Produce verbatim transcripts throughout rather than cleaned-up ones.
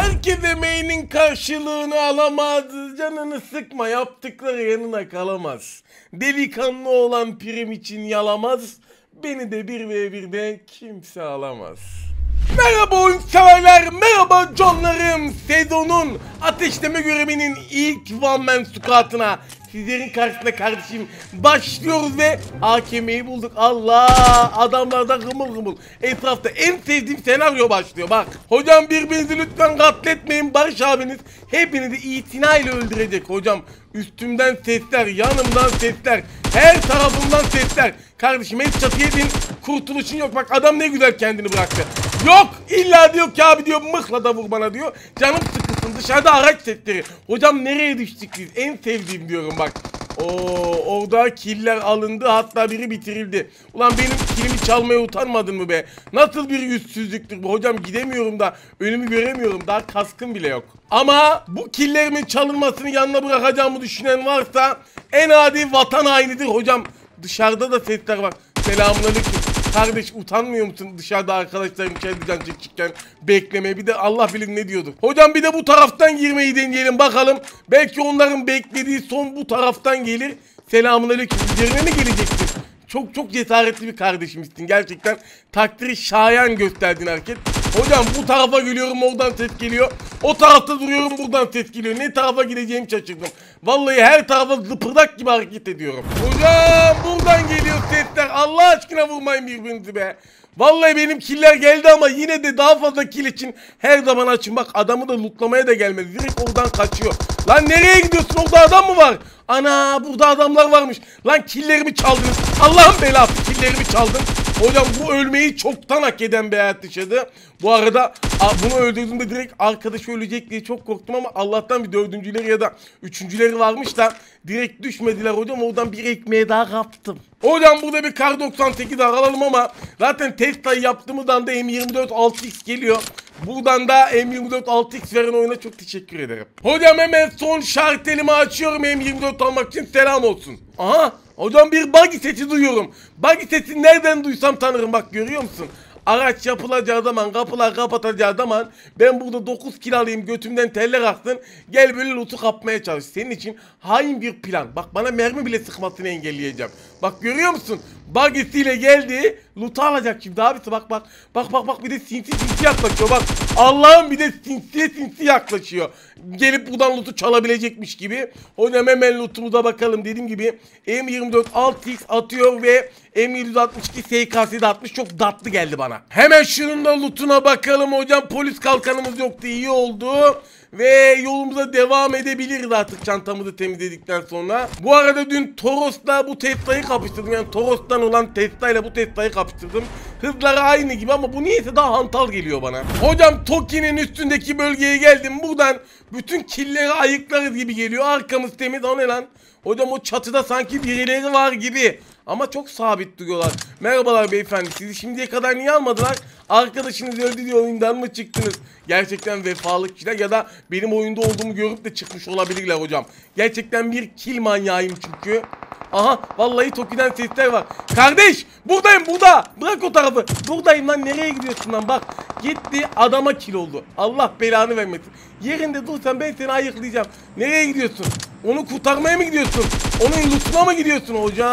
Herkes emeğinin karşılığını alamaz. Canını sıkma, yaptıkları yanına kalamaz. Delikanlı olan prim için yalamaz. Beni de bir ve birde kimse alamaz. Merhaba oyun severler, merhaba canlarım. Sezonun ateşleme görevinin ilk one man squat'ına sizlerin karşısında kardeşim başlıyoruz ve A K M'yi bulduk. Allah, adamlarda gımıl gımıl. Etrafta en sevdiğim senaryo başlıyor bak. Hocam birbirinizi lütfen katletmeyin. Barış abiniz hepinizi itinayla öldürecek hocam. Üstümden sesler, yanımdan sesler, her tarafımdan sesler. Kardeşim hiç çatı yedin, kurtuluşun yok. Bak adam ne güzel kendini bıraktı. Yok illa diyor ki abi diyor mıhla da vur bana diyor. Canım sıkılsın, dışarıda araç sesleri. Hocam nereye düştük biz? En sevdiğim diyorum bak. Oo, orada killer alındı, hatta biri bitirildi. Ulan benim kilimi çalmaya utanmadın mı be? Nasıl bir yüzsüzlüktür bu? Hocam gidemiyorum da önümü göremiyorum, daha kaskım bile yok. Ama bu killerimin çalınmasını yanına bırakacağımı düşünen varsa en adi vatan hainidir hocam. Dışarıda da sesler var. Selamünaleyküm. Kardeş utanmıyor musun dışarıda arkadaşlarım kendi can çekişirken beklemeye? Bir de Allah bilir ne diyordu. Hocam bir de bu taraftan girmeyi deneyelim bakalım. Belki onların beklediği son bu taraftan gelir. Selamünaleyküm. Üzerine mi geleceksin? Çok çok cesaretli bir kardeşimizsin. Gerçekten takdiri şayan gösterdiğin hareket. Hocam bu tarafa geliyorum, oradan ses geliyor. O tarafta duruyorum, buradan ses geliyor. Ne tarafa gideceğimi şaşırdım. Vallahi her tarafa zıpırdak gibi hareket ediyorum. Hocam buradan geliyor sesler. Allah aşkına vurmayın birbirinizi be. Vallahi benim killer geldi ama yine de daha fazla kill için her zaman açın. Bak adamı da lootlamaya da gelmedi. Direkt oradan kaçıyor. Lan nereye gidiyorsun? Orada adam mı var? Ana burada adamlar varmış. Lan killerimi çaldınız. Allah'ın belası, killerimi çaldın. Hocam bu ölmeyi çoktan hak eden bir hayat yaşadı. Bu arada bunu öldürdüğümde direkt arkadaş ölecek diye çok korktum ama Allah'tan bir dördüncüleri ya da üçüncüleri varmış da direkt düşmediler hocam. Oradan bir ekmeğe daha kaptım. Hocam burada bir kar doksan sekiz alalım ama zaten Tesla'yı yaptığımızdan da M yirmi dört altı X geliyor. Buradan da M yirmi dört altı X veren oyuna çok teşekkür ederim. Hocam hemen son şartelimi açıyorum M yirmi dört almak için, selam olsun. Aha hocam bir buggy sesi duyuyorum. Buggy sesi nereden duysam tanırım, bak görüyor musun? Araç yapılacağı zaman, kapılar kapatacağı zaman ben burada dokuz kill alayım, götümden teller aksın, gel böyle loot'u kapmaya çalış. Senin için hain bir plan. Bak bana mermi bile sıkmasını engelleyeceğim. Bak görüyor musun? Buggy'siyle geldi, loot'u alacak şimdi abisi, bak bak. Bak bak bak bir de sinsi sinsi yaklaşıyor bak. Allah'ım bir de sinsi sinsi yaklaşıyor. Gelip buradan loot'u çalabilecekmiş gibi. Hocam hemen loot'umuza bakalım. Dediğim gibi M yirmi dört altı X atıyor ve M yedi altmış iki S K S'de atmış, çok tatlı geldi bana. Hemen şunun da loot'una bakalım hocam. Polis kalkanımız yoktu, iyi oldu. Ve yolumuza devam edebiliriz artık çantamızı temizledikten sonra. Bu arada dün Toros'la bu Tesla'yı kapıştırdım. Yani Toros'tan olan Tesla ile bu Tesla'yı kapıştırdım. Hızları aynı gibi ama bu niyeyse daha hantal geliyor bana. Hocam Toki'nin üstündeki bölgeye geldim. Buradan bütün killeri ayıklarız gibi geliyor. Arkamız temiz, o ne lan? Hocam o çatıda sanki birileri var gibi. Ama çok sabit duruyorlar. Merhabalar beyefendi, sizi şimdiye kadar niye almadılar? Arkadaşınız öldü diye oyundan mı çıktınız? Gerçekten vefalı kişiler ya da benim oyunda olduğumu görüp de çıkmış olabilirler hocam. Gerçekten bir kill manyağıyım çünkü. Aha vallahi Toki'den sesler var. Kardeş buradayım, burada. Bırak o tarafı. Buradayım lan, nereye gidiyorsun lan? Bak gitti, adama kill oldu. Allah belanı vermesin. Yerinde dursan ben seni ayıklayacağım. Nereye gidiyorsun? Onu kurtarmaya mı gidiyorsun? Onun lootuna mı gidiyorsun?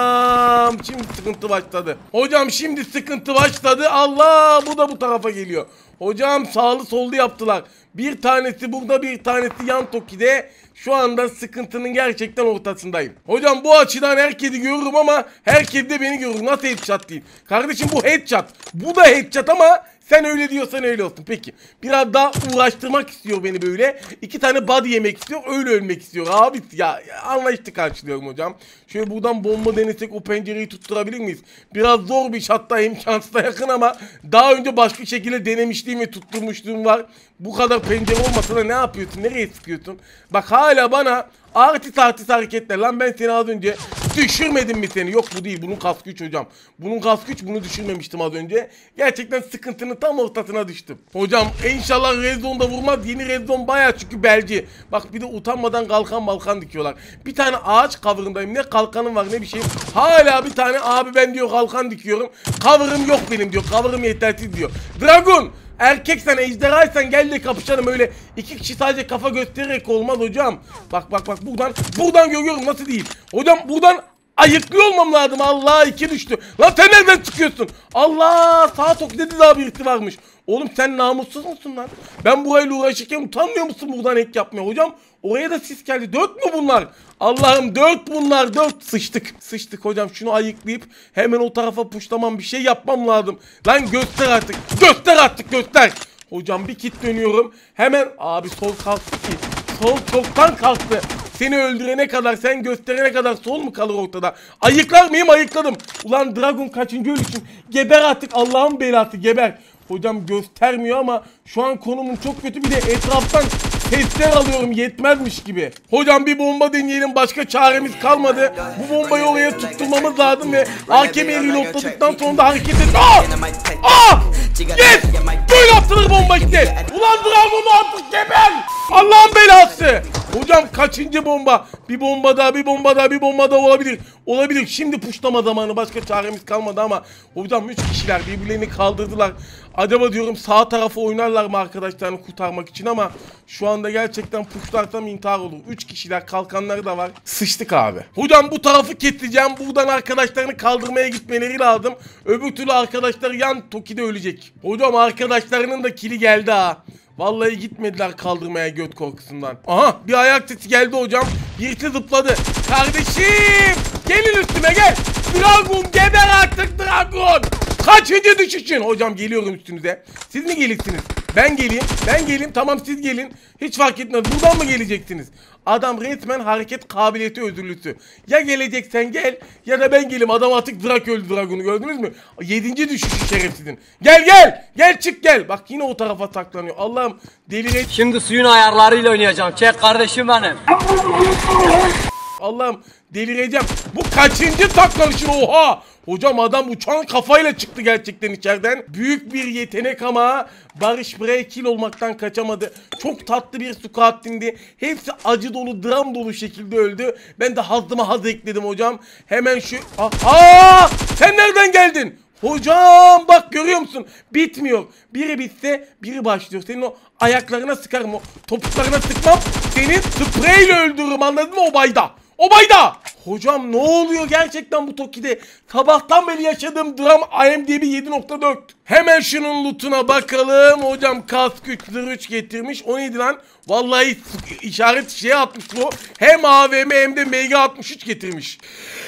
Hocam şimdi sıkıntı başladı. Hocam şimdi sıkıntı başladı. Allah, bu da bu tarafa geliyor. Hocam sağlı sollu yaptılar. Bir tanesi burada, bir tanesi yan Toki'de. Şu anda sıkıntının gerçekten ortasındayım. Hocam bu açıdan herkesi görürüm ama herkes de beni görür. Nasıl headshot değil? Kardeşim bu headshot. Bu da headshot ama sen öyle diyorsan öyle olsun. Peki. Biraz daha uğraştırmak istiyor beni böyle. İki tane body yemek istiyor. Öyle ölmek istiyor. Abi ya, ya anlayışlı karşılıyorum hocam. Şöyle buradan bomba denesek o pencereyi tutturabilir miyiz? Biraz zor bir iş, hatta imkansıza yakın ama daha önce başka şekilde denemişliğim ve tutturmuşluğum var. Bu kadar pencere olmasa da ne yapıyorsun? Nereye sıkıyorsun? Bak hala bana artist artist hareketler. Lan ben seni az önce düşürmedim mi seni? Yok bu değil. Bunun kaskı üç hocam. Bunun kaskı üç, bunu düşürmemiştim az önce. Gerçekten sıkıntının tam ortasına düştüm. Hocam inşallah Red Zone'da vurmaz. Yeni Red Zone bayağı çünkü belci. Bak bir de utanmadan kalkan balkan dikiyorlar. Bir tane ağaç cover'ındayım. Ne kalkanım var ne bir şey. Hala bir tane abi ben diyor kalkan dikiyorum. Cover'ım yok benim diyor. Cover'ım yetersiz diyor. Dragon! Erkeksen, ejderhaysan gel de kapışalım. Öyle iki kişi sadece kafa göstererek olmaz hocam. Bak bak bak buradan buradan görüyorum nasıl değil. Hocam buradan ayıklıyor olmam lazım. Allah iki düştü. Lan sen nereden çıkıyorsun? Allah sağ tok dedi daha birisi varmış. Oğlum sen namussuz musun lan? Ben burayla uğraşırken utanmıyor musun buradan ek yapmaya hocam? Oraya da sis geldi. Dört mü bunlar? Allah'ım dört bunlar dört. Sıçtık. Sıçtık hocam. Şunu ayıklayıp hemen o tarafa puşlamam bir şey yapmam lazım. Lan göster artık. Göster artık göster. Hocam bir kit dönüyorum. Hemen abi sol kalktı ki. Sol çoktan kalktı. Seni öldürene kadar, sen gösterene kadar sol mu kalır ortada? Ayıklar mıyım? Ayıkladım. Ulan Dragon kaçıncı ölüşüm? Geber artık Allah'ın belası geber. Hocam göstermiyor ama şu an konumum çok kötü, bir de etraftan sesler alıyorum yetmezmiş gibi. Hocam bir bomba deneyelim, başka çaremiz kalmadı. Bu bombayı oraya tutturmamız lazım ve A K M'yi reloadladıktan sonra da hareket et. Aa! Aa! Yes! Böyle atılır bomba işte. Ulan Dragon'u artık geber! Allah'ın belası! Hocam kaçıncı bomba? Bir bomba daha, bir bomba daha, bir bomba daha olabilir. Olabilir. Şimdi puşlama zamanı. Başka çaremiz kalmadı ama hocam üç kişiler birbirlerini kaldırdılar. Acaba diyorum sağ tarafı oynarlar mı arkadaşlarını kurtarmak için ama şu anda gerçekten puşlarsam intihar olur. üç kişiler, kalkanları da var. Sıçtık abi. Hocam bu tarafı keseceğim. Buradan arkadaşlarını kaldırmaya gitmeleri lazım. Öbür türlü arkadaşlar yan Toki'de ölecek. Hocam arkadaşlarının da kili geldi ha. Vallahi gitmediler kaldırmaya göt korkusundan. Aha bir ayak sesi geldi hocam. Birisi zıpladı. Kardeşim gelin üstüme gel. Dragon geber artık Dragon. Kaçıncı düşüşün? Hocam geliyorum üstünüze. Siz mi gelirsiniz? Ben geleyim. Ben geleyim. Tamam siz gelin. Hiç fark etmez. Buradan mı geleceksiniz? Adam resmen hareket kabiliyeti özürlüsü. Ya geleceksen gel ya da ben geleyim. Adam artık Drak öldü Dragon'u gördünüz mü? Yedinci düşüşü şerefsizin. Gel gel. Gel çık gel. Bak yine o tarafa saklanıyor. Allah'ım delire... Şimdi suyun ayarlarıyla oynayacağım. Çek kardeşim benim. Allah'ım delireceğim. Bu kaçıncı saklanışın oha. Hocam adam uçan kafayla çıktı gerçekten içeriden. Büyük bir yetenek ama Barış buraya kill olmaktan kaçamadı. Çok tatlı bir squat'indi. Hepsi acı dolu, dram dolu şekilde öldü. Ben de hazıma haz ekledim hocam. Hemen şu... Aa! Sen nereden geldin? Hocam bak görüyor musun? Bitmiyor. Biri bitse biri başlıyor. Senin o ayaklarına sıkarım, o topuklarına sıkmam. Seni spreyle öldürürüm, anladın mı o bayda? O bayda! Hocam ne oluyor gerçekten bu Toki'de? Sabahtan beri yaşadığım dram I M D B yedi nokta dört. Hemen şunun lootuna bakalım. Hocam kask üç zırh üç getirmiş. O neydi lan? Vallahi işaret şeye atmış bu. Hem A V M hem de M G altmış üç getirmiş.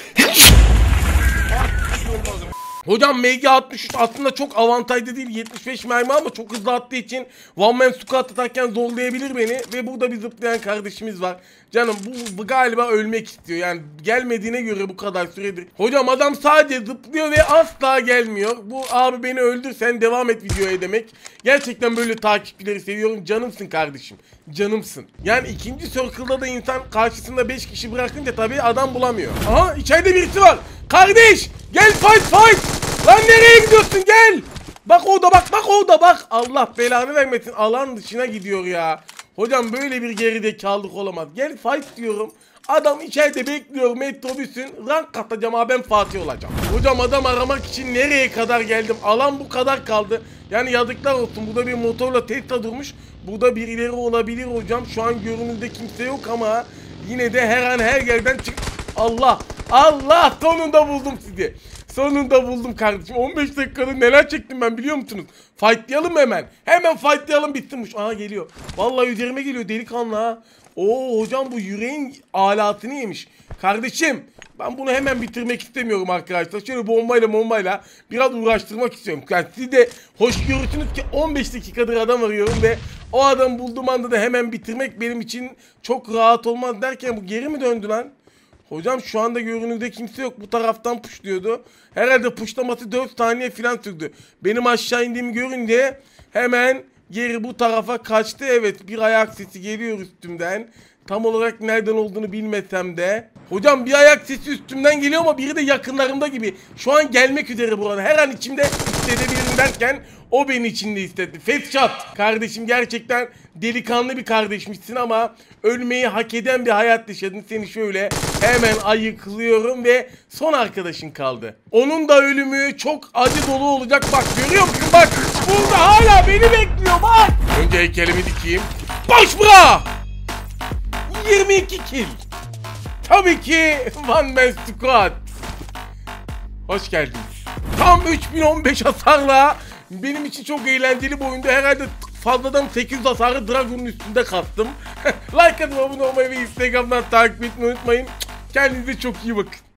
Hocam M G altmış üç aslında çok avantajlı değil, yetmiş beş mermi ama çok hızlı attığı için one man squat atarken zorlayabilir beni. Ve burada bir zıplayan kardeşimiz var. Canım bu, bu galiba ölmek istiyor yani, gelmediğine göre bu kadar süredir. Hocam adam sadece zıplıyor ve asla gelmiyor. Bu abi beni öldür sen devam et videoya demek. Gerçekten böyle takipçileri seviyorum, canımsın kardeşim. Canımsın. Yani ikinci circle'da da insan karşısında beş kişi bırakınca tabii adam bulamıyor. Aha içeride birisi var. Kardeş gel fight fight. Lan nereye gidiyorsun gel. Bak orada bak bak orada bak. Allah belanı vermesin, alan dışına gidiyor ya. Hocam böyle bir gerizekalık olamaz. Gel fight diyorum. Adam içeride bekliyor metrobüsün. Rank katacağım abi, ben Fatih olacağım. Hocam adam aramak için nereye kadar geldim. Alan bu kadar kaldı. Yani yazıklar olsun. Burada bir motorla Tesla durmuş. Burada birileri olabilir hocam. Şu an görünürde kimse yok ama yine de her an her yerden çık. Allah. Allah sonunda buldum sizi. Sonunda buldum kardeşim. on beş dakikada neler çektim ben biliyor musunuz? Fightlayalım mı hemen? Hemen fightlayalım bitsinmiş. Aha geliyor. Vallahi üzerime geliyor delikanlı ha. Oo hocam bu yüreğin alatını yemiş. Kardeşim ben bunu hemen bitirmek istemiyorum arkadaşlar. Şöyle bombayla bombayla biraz uğraştırmak istiyorum. Yani siz de hoş görürsünüz ki on beş dakikadır adam arıyorum ve o adamı bulduğum anda da hemen bitirmek benim için çok rahat olmaz derken bu geri mi döndü lan? Hocam şu anda görünürde kimse yok. Bu taraftan puşluyordu. Herhalde puşlaması dört saniye falan sürdü. Benim aşağı indiğimi görünce hemen geri bu tarafa kaçtı. Evet bir ayak sesi geliyor üstümden. Tam olarak nereden olduğunu bilmesem de. Hocam bir ayak sesi üstümden geliyor ama biri de yakınlarımda gibi. Şu an gelmek üzere burada. Her an içimde hissedebilirim derken o beni içinde hissetti. Fesçat. Kardeşim gerçekten delikanlı bir kardeşmişsin ama ölmeyi hak eden bir hayat yaşadın. Seni şöyle hemen ayıklıyorum ve son arkadaşın kaldı. Onun da ölümü çok acı dolu olacak. Bak görüyor musun bak. burada hala beni bekliyor bak. Önce heykelimi dikeyim. Boş bura. yirmi iki kill. Tabii ki One Man Squad. Hoş geldiniz. Tam üç bin on beş hasarla benim için çok eğlenceli bir oyunda herhalde fazladan sekiz yüz hasarı Dragon'un üstünde kattım. Like atıp abone olmayı ve Instagram'dan takip etmeyi unutmayın. Kendinize çok iyi bakın.